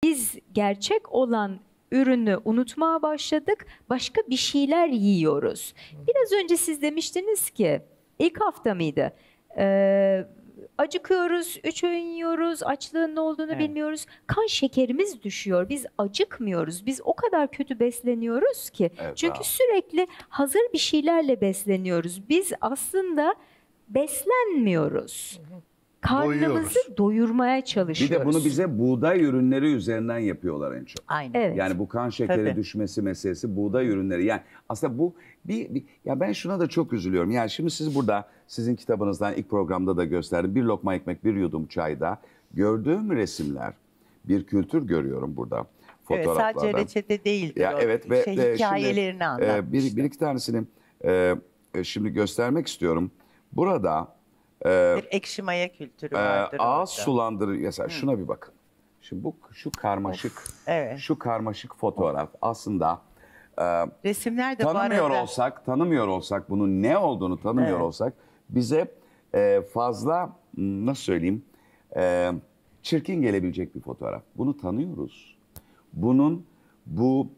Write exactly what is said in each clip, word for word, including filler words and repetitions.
biz gerçek olan ürünü unutmaya başladık. Başka bir şeyler yiyoruz. Biraz önce siz demiştiniz ki ilk hafta mıydı? Ee, acıkıyoruz, üç öğün yiyoruz, açlığın ne olduğunu Evet. bilmiyoruz. Kan şekerimiz düşüyor. Biz acıkmıyoruz. Biz o kadar kötü besleniyoruz ki. Evet, Çünkü bravo. sürekli hazır bir şeylerle besleniyoruz. Biz aslında beslenmiyoruz. Karnımızı Doyuyoruz. doyurmaya Bir çalışıyoruz. de bunu bize buğday ürünleri üzerinden yapıyorlar en çok. Aynen. Evet. Yani bu kan şekeri Tabii. düşmesi meselesi buğday ürünleri. Yani aslında bu bir, bir ya ben şuna da çok üzülüyorum. Yani şimdi siz burada sizin kitabınızdan ilk programda da gösterdim. Bir lokma ekmek, bir yudum çayda gördüğüm resimler bir kültür görüyorum burada Evet, fotoğraflarda. sadece reçete değildir Ya o. evet ve şey, e, hikayelerini şimdi, e, anlatmıştır. bir, bir iki tanesini e, e, şimdi göstermek istiyorum. Burada e, Bir ekşi maya kültürü Ee, vardır. ağız orada. sulandırır. Mesela şuna bir bakın. Şimdi bu şu karmaşık, evet. şu karmaşık fotoğraf aslında e, Resimler de bu tanımıyor arada. olsak, tanımıyor olsak, bunun ne olduğunu tanımıyor Evet. olsak bize e, fazla m, nasıl söyleyeyim e, çirkin gelebilecek bir fotoğraf. Bunu tanıyoruz. Bunun bu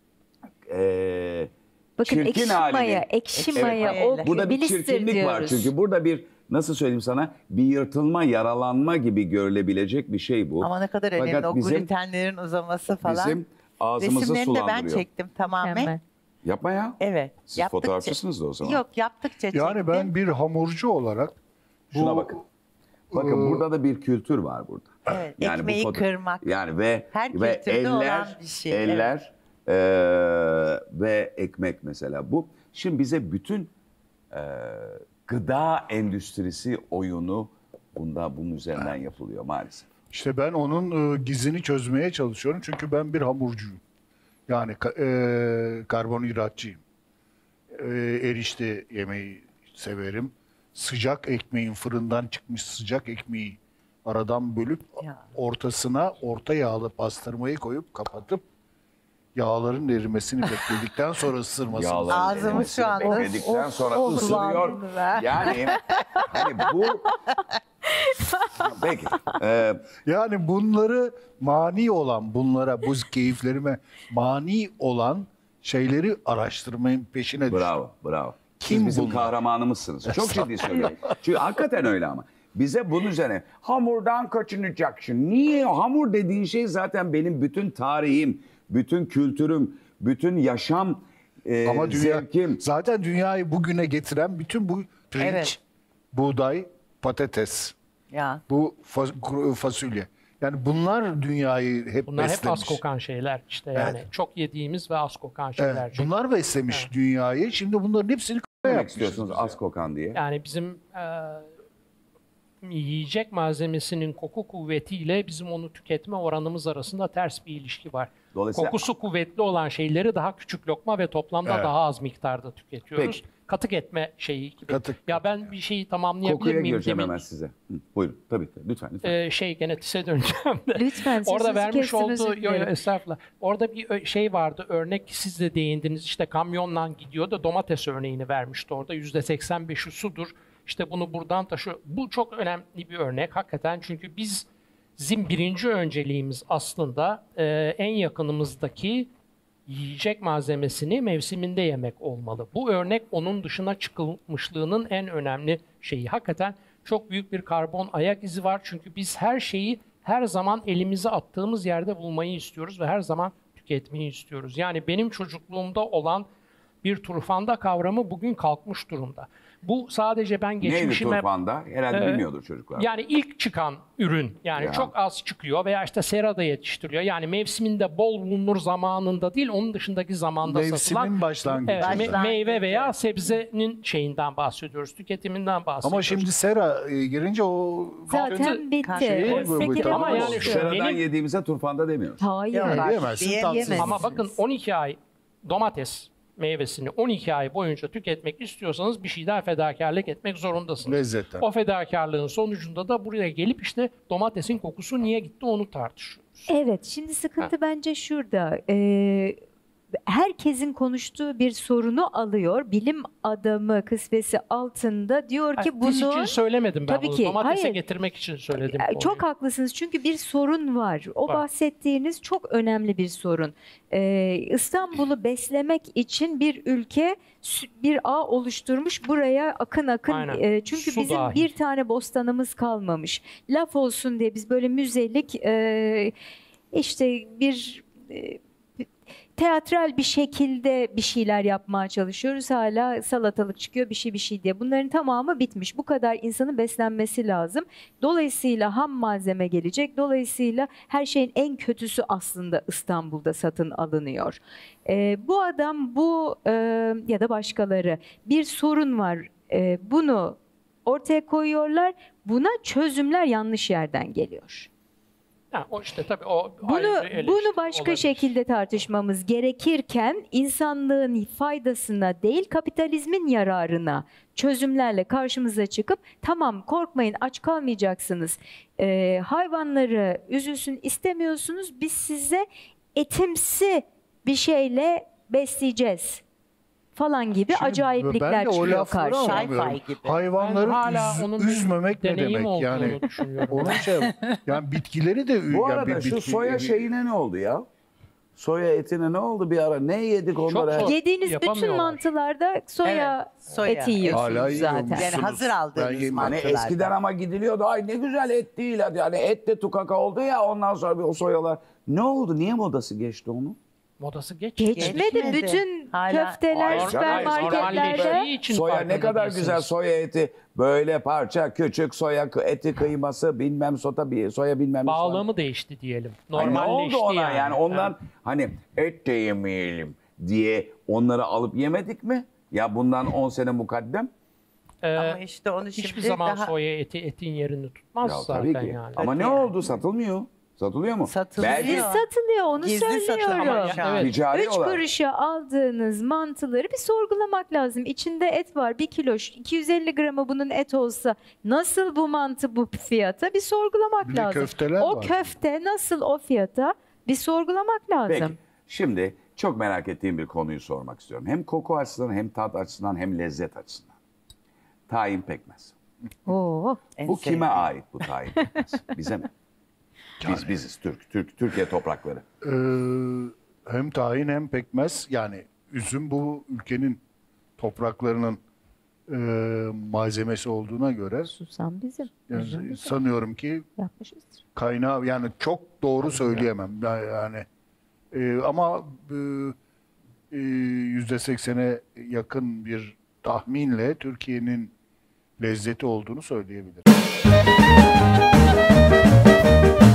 e, Bakın çirkin ekşi halini- maya, ekşi Evet, maya, evet. o Burada bir blister çirkinlik var diyoruz. çünkü burada bir nasıl söyleyeyim sana bir yırtılma, yaralanma gibi görülebilecek bir şey bu. Ama ne kadar önemli Fakat o bizim, glutenlerin uzaması falan. bizim ağzımızı Resimlerini de ben sulandırıyor. çektim tamamen. Hemen. Yapma ya. Evet. Siz yaptıkça- fotoğrafçısınız da o zaman. Yok yaptıkça çektim. Yani ben bir hamurcu olarak Şuna bu- bakın. Bakın Ee, burada da bir kültür var burada. Evet, bu ekmeği foto- kırmak. Yani ve Her ve kültürde eller olan bir şey, eller eee, ve ekmek mesela bu. Şimdi bize bütün eee, gıda endüstrisi oyunu bunda bunun üzerinden yapılıyor maalesef. İşte ben onun e, gizini çözmeye çalışıyorum çünkü ben bir hamurcuyum. Yani ka- e, karbonhidratçıyım. E, erişte yemeği severim. Sıcak ekmeğin fırından çıkmış sıcak ekmeği aradan bölüp Ya. ortasına orta yağlı pastırmayı koyup kapatıp yağların erimesini bekledikten sonra ısırmasını. Yağların Ağzımız erimesini şu anda- bekledikten Of, sonra of, ısırıyor. kullandım ben. Yani hani bu peki. Eee Yani bunları mani olan, bunlara, bu keyiflerime mani olan şeyleri araştırmanın peşine düştüm. Bravo, bravo. Kim Siz bizim bunlar? kahramanımızsınız. Çok ciddi söylüyorum. Çünkü hakikaten öyle ama. Bize bunun üzerine hamurdan kaçınacaksın. Niye? Hamur dediğin şey zaten benim bütün tarihim, bütün kültürüm, bütün yaşam e, Ama dünya, zevkim. zaten dünyayı bugüne getiren bütün bu pirinç, Evet. buğday, patates, Ya. bu fa- kuru- fasulye. Yani bunlar dünyayı hep Bunlar hep beslemiş. az kokan şeyler işte yani. Evet. Çok yediğimiz ve az kokan şeyler. Evet, Çünkü bunlar beslemiş dünyayı. Şimdi bunların hepsini Ne k- demek yapmışız istiyorsunuz biz az ya. kokan diye? Yani bizim e, yiyecek malzemesinin koku kuvvetiyle bizim onu tüketme oranımız arasında ters bir ilişki var. Dolayısıyla Kokusu kuvvetli olan şeyleri daha küçük lokma ve toplamda Evet. daha az miktarda tüketiyoruz. Peki. Katık etme şeyi gibi. Katık, ya ben bir şeyi tamamlayabilir kokuya miyim? gireceğim demin? hemen size. Hı, buyurun tabii ki. Lütfen lütfen. Ee, şey genetise döneceğim de. Lütfen Orada sözünüzü vermiş kestim, özür olduğu, yo, yo, dilerim. estağfurullah. Orada bir ö- şey vardı, örnek siz de değindiniz. İşte kamyonla gidiyor da domates örneğini vermişti orada. yüzde seksen beşi sudur. İşte bunu buradan taşı. Bu çok önemli bir örnek hakikaten. Çünkü biz bizim birinci önceliğimiz aslında e, en yakınımızdaki yiyecek malzemesini mevsiminde yemek olmalı. Bu örnek onun dışına çıkılmışlığının en önemli şeyi. Hakikaten çok büyük bir karbon ayak izi var. Çünkü biz her şeyi her zaman elimize attığımız yerde bulmayı istiyoruz ve her zaman tüketmeyi istiyoruz. Yani benim çocukluğumda olan bir turfanda kavramı bugün kalkmış durumda. Bu sadece ben Neydi geçmişime... turfanda? Herhalde Ee, bilmiyordur çocuklar. Yani ilk çıkan ürün yani Ya. çok az çıkıyor veya işte serada yetiştiriliyor. Yani mevsiminde bol bulunur zamanında değil onun dışındaki zamanda Mevsimin satılan başlangıcı. evet, me- Başlangıcı. meyve veya sebzenin şeyinden bahsediyoruz, tüketiminden bahsediyoruz. Ama şimdi sera e, girince o Zaten bitti. Şey, O bu- bu- sekire ama oldu. yani şu- Seradan benim- yediğimize turfanda demiyoruz. Hayır. Yok, yani Bak, diyemezsin diye- tatsız. yemez. Ama bakın on iki ay domates meyvesini on iki ay boyunca tüketmek istiyorsanız bir şeyden fedakarlık etmek zorundasınız. Lezzetten. O fedakarlığın sonucunda da buraya gelip işte domatesin kokusu niye gitti onu tartışıyoruz. Evet, şimdi sıkıntı bence şurada. Ee, herkesin konuştuğu bir sorunu alıyor. Bilim adamı kısvesi altında diyor ki Yani diz bunu... için söylemedim ben Tabii bunu. ki, Domatese hayır. getirmek için söyledim. Ee, konuyu. Çok haklısınız çünkü bir sorun var. O Var. bahsettiğiniz çok önemli bir sorun. Ee, İstanbul'u beslemek için bir ülke sü- bir ağ oluşturmuş buraya akın akın. Aynen. e, çünkü Su bizim dahil. bir tane bostanımız kalmamış. Laf olsun diye biz böyle müzelik e, işte bir e, teatral bir şekilde bir şeyler yapmaya çalışıyoruz. Hala salatalık çıkıyor bir şey bir şey diye. Bunların tamamı bitmiş. Bu kadar insanın beslenmesi lazım. Dolayısıyla ham malzeme gelecek. Dolayısıyla her şeyin en kötüsü aslında İstanbul'da satın alınıyor. Ee, bu adam bu e, ya da başkaları bir sorun var. Ee, bunu ortaya koyuyorlar. Buna çözümler yanlış yerden geliyor. Ha, o işte tabii o Bunu ayrı eleştiri bunu başka olabilir. şekilde tartışmamız gerekirken insanlığın faydasına değil kapitalizmin yararına çözümlerle karşımıza çıkıp tamam korkmayın aç kalmayacaksınız. Ee, hayvanları üzülsün istemiyorsunuz biz size etimsi bir şeyle besleyeceğiz falan gibi Şimdi acayiplikler ben de o çıkıyor lafları karşıya. anlamıyorum. Sci-fi gibi. Hayvanları Ben hala üz- onun bir üzmemek ne deneyim demek olduğunu yani? düşünüyorum. Onun şey yani bitkileri de Bu yani arada bir şu bitki- soya şeyine ne oldu ya? Soya etine ne oldu bir ara? Ne yedik onlara? zor. Yediğiniz bütün Yapamıyorlar. mantılarda soya, Evet, soya. eti yiyorsunuz Hala zaten. yiyormuş. Yani hazır Ben aldığınız yiyeyim. Hani mantılardan. eskiden ama gidiliyordu. Ay ne güzel et değil. Hadi hani et de tukaka oldu ya ondan sonra bir o soyalar. Ne oldu? Niye modası geçti onun? Modası geçti. Geçmedi. Geçmedi. Bütün Hala- köfteler Hayır, süpermarketlerde normalleştiği için Soya ne farkında kadar değilsiniz. güzel soya eti. Böyle parça küçük soya kı- eti kıyması bilmem sota bir soya bilmem ne. Bağlamı değişti diyelim. Ay, ne Normalleşti oldu ona yani. yani, ondan Evet. hani et de yemeyelim diye onları alıp yemedik mi? Ya bundan on sene mukaddem. Ee, Ama işte onu şimdi hiçbir zaman daha soya eti etin yerini tutmaz Ya zaten tabii ki. yani. Ama ne Yani. oldu? Satılmıyor. Satılıyor mu? Satılıyor. Belki satılıyor onu Gizli satılıyor söylüyorum. ama şu an. Evet. ticari Üç olarak. kuruşa aldığınız mantıları bir sorgulamak lazım. İçinde et var bir kilo iki yüz elli gramı bunun et olsa nasıl bu mantı bu fiyata bir sorgulamak Bir de lazım. köfteler o var. köfte nasıl o fiyata bir sorgulamak lazım. Peki. Şimdi çok merak ettiğim bir konuyu sormak istiyorum. Hem koku açısından hem tat açısından hem lezzet açısından. Tahin pekmez. Oo. En Bu kime sevdiğim. ait bu tahin pekmez? Bize mi? Biz biziz Türk, Türk Türkiye toprakları. Ee, hem tahin hem pekmez yani üzüm bu ülkenin topraklarının e, malzemesi olduğuna göre Susam bizim. yani Üzüm bizim. sanıyorum ki Yapmışızdır. kaynağı yani çok doğru söyleyemem Ya- yani E, ama e, e, yüzde seksene yakın bir tahminle Türkiye'nin lezzeti olduğunu söyleyebilirim.